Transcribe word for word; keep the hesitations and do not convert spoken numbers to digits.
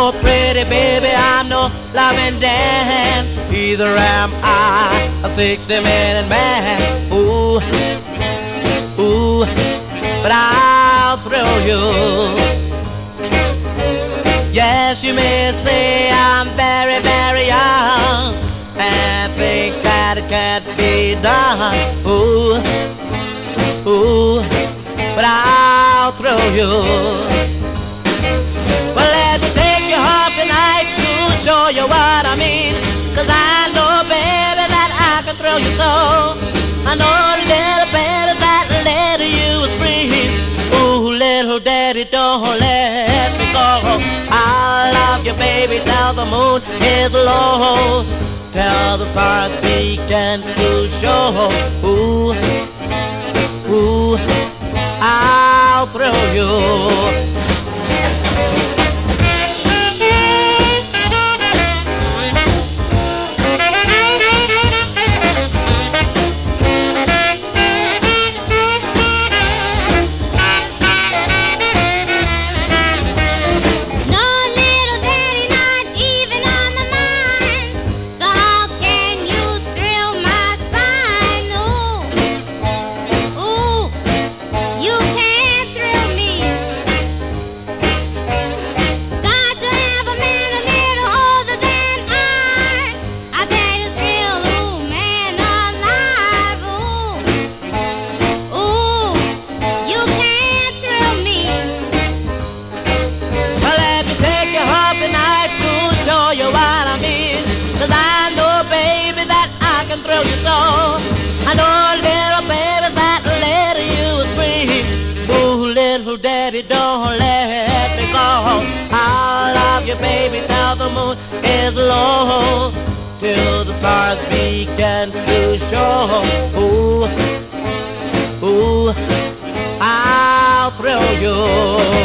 no pretty baby, I'm no loving Dan. Either am I a sixty minute man. Ooh, ooh, but I'll thrill you. Yes, you may say I'm very, very young and think that it can't be done. Ooh, ooh, but I'll thrill you. Well, let me take you home tonight to show you what I mean. Cause I know, baby, that I can thrill you so. I know, little baby, that lady you will scream. Ooh, little daddy, don't let me go. I love you, baby, till the moon is low, till the stars begin to show. Ooh, ooh, I'll thrill you. Daddy, don't let me go. I'll love you, baby, till the moon is low, till the stars begin to show. Ooh, ooh, I'll thrill you.